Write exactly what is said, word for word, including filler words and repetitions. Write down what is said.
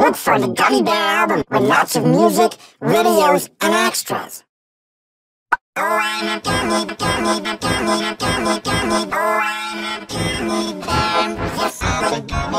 Look for the Gummy Bear album with lots of music, videos, and extras. Oh, I'm a gummy, gummy, gummy, gummy, gummy. Oh, I'm a gummy bear. Yes, I'm a gummy